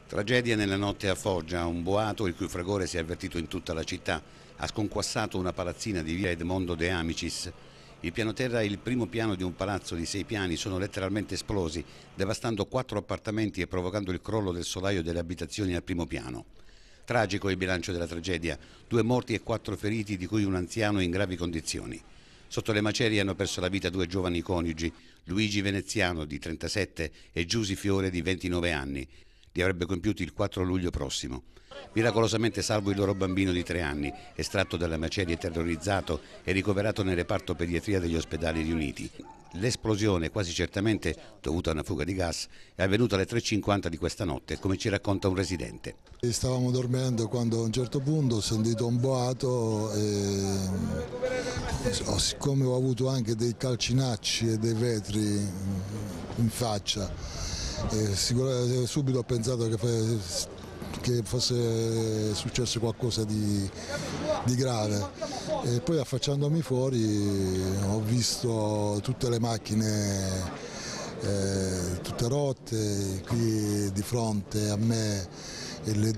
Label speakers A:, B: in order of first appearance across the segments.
A: Tragedia nella notte a Foggia, un boato il cui fragore si è avvertito in tutta la città. Ha sconquassato una palazzina di via Edmondo De Amicis. Il piano terra e il primo piano di un palazzo di 6 piani sono letteralmente esplosi, devastando 4 appartamenti e provocando il crollo del solaio delle abitazioni al primo piano. Tragico il bilancio della tragedia, 2 morti e 4 feriti, di cui un anziano in gravi condizioni. Sotto le macerie hanno perso la vita 2 giovani coniugi, Luigi Veneziano di 37 e Giusy Fiore di 29 anni. Li avrebbe compiuti il 4 luglio prossimo. Miracolosamente salvo il loro bambino di 3 anni, estratto dalle macerie terrorizzato e ricoverato nel reparto pediatria degli ospedali riuniti. L'esplosione, quasi certamente dovuta a una fuga di gas, è avvenuta alle 3:50 di questa notte, come ci racconta un residente.
B: Stavamo dormendo quando a un certo punto ho sentito un boato e siccome ho avuto anche dei calcinacci e dei vetri in faccia, subito ho pensato che fosse successo qualcosa di grave, e poi affacciandomi fuori ho visto tutte le macchine tutte rotte, qui di fronte a me e i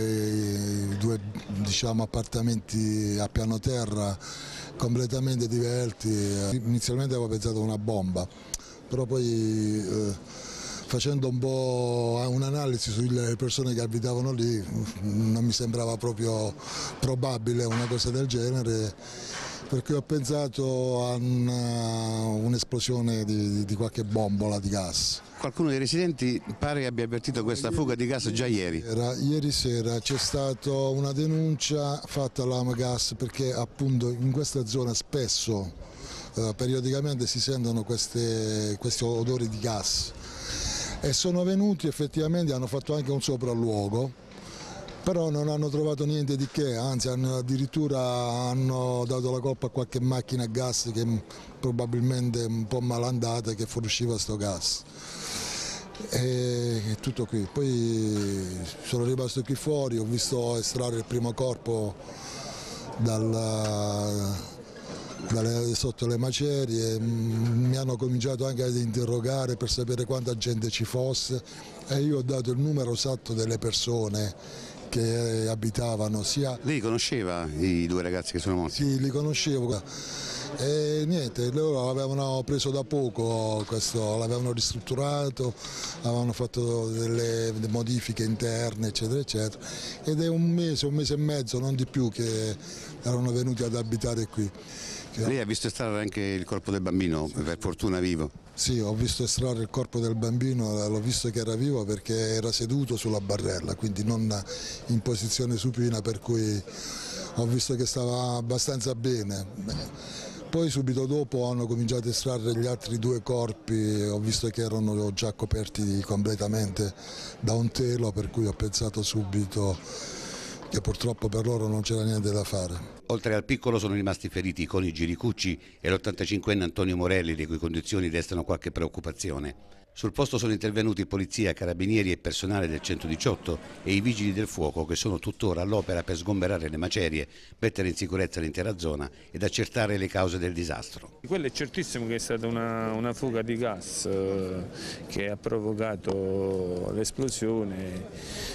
B: due diciamo, appartamenti a piano terra completamente divelti. Inizialmente avevo pensato a una bomba, però poi facendo un po' un'analisi sulle persone che abitavano lì non mi sembrava proprio probabile una cosa del genere, perché ho pensato a un'esplosione di qualche bombola di gas.
A: Qualcuno dei residenti pare abbia avvertito questa fuga di gas già ieri.
B: Ieri sera c'è stata una denuncia fatta all'Amagas, perché appunto in questa zona spesso periodicamente si sentono questi odori di gas, e sono venuti effettivamente, hanno fatto anche un sopralluogo, però non hanno trovato niente di che, anzi addirittura hanno dato la colpa a qualche macchina a gas che probabilmente è un po' malandata, che fuoriusciva sto gas. E tutto qui. Poi sono rimasto qui fuori, ho visto estrarre il primo corpo sotto le macerie, mi hanno cominciato anche ad interrogare per sapere quanta gente ci fosse, e io ho dato il numero esatto delle persone che abitavano.
A: Lei conosceva i 2 ragazzi che sono morti?
B: Sì, li conoscevo. E niente, loro l'avevano preso da poco, l'avevano ristrutturato, avevano fatto delle modifiche interne, eccetera, eccetera, ed è un mese e mezzo, non di più, che erano venuti ad abitare qui.
A: Lei ha visto estrarre anche il corpo del bambino, per fortuna vivo?
B: Sì, ho visto estrarre il corpo del bambino, l'ho visto che era vivo perché era seduto sulla barella, quindi non in posizione supina, per cui ho visto che stava abbastanza bene. Poi subito dopo hanno cominciato a estrarre gli altri 2 corpi, ho visto che erano già coperti completamente da un telo, per cui ho pensato subito che purtroppo per loro non c'era niente da fare.
A: Oltre al piccolo sono rimasti feriti i coniugi Ricucci e l'85enne Antonio Morelli, le cui condizioni destano qualche preoccupazione. Sul posto sono intervenuti polizia, carabinieri e personale del 118 e i vigili del fuoco, che sono tuttora all'opera per sgomberare le macerie, mettere in sicurezza l'intera zona ed accertare le cause del disastro.
C: Quello è certissimo che è stata una fuga di gas che ha provocato l'esplosione,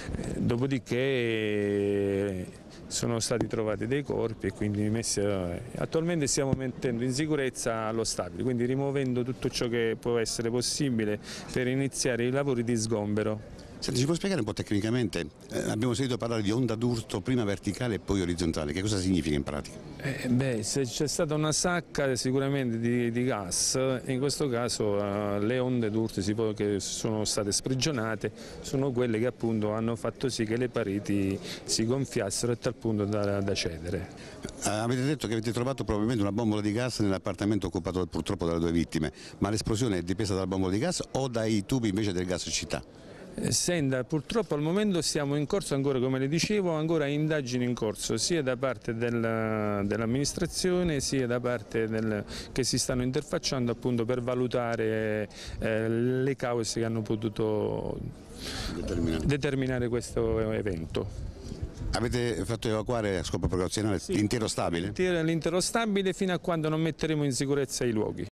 C: dopodiché sono stati trovati dei corpi e quindi attualmente stiamo mettendo in sicurezza lo stabile, quindi rimuovendo tutto ciò che può essere possibile per iniziare i lavori di sgombero.
A: Senti, ci può spiegare un po' tecnicamente? Abbiamo sentito parlare di onda d'urto, prima verticale e poi orizzontale, che cosa significa in pratica?
C: Se c'è stata una sacca sicuramente di gas, in questo caso le onde d'urto che sono state sprigionate sono quelle che appunto hanno fatto sì che le pareti si gonfiassero a tal punto da cedere.
A: Avete detto che avete trovato probabilmente una bombola di gas nell'appartamento occupato purtroppo dalle 2 vittime, ma l'esplosione è dipesa dalla bombola di gas o dai tubi invece del gas città?
C: Senta, purtroppo al momento siamo in corso ancora, come le dicevo, ancora indagini in corso sia da parte dell'amministrazione sia da parte che si stanno interfacciando appunto per valutare le cause che hanno potuto determinare questo evento.
A: Avete fatto evacuare a scopo precauzionale l'intero stabile?
C: L'intero stabile fino a quando non metteremo in sicurezza i luoghi.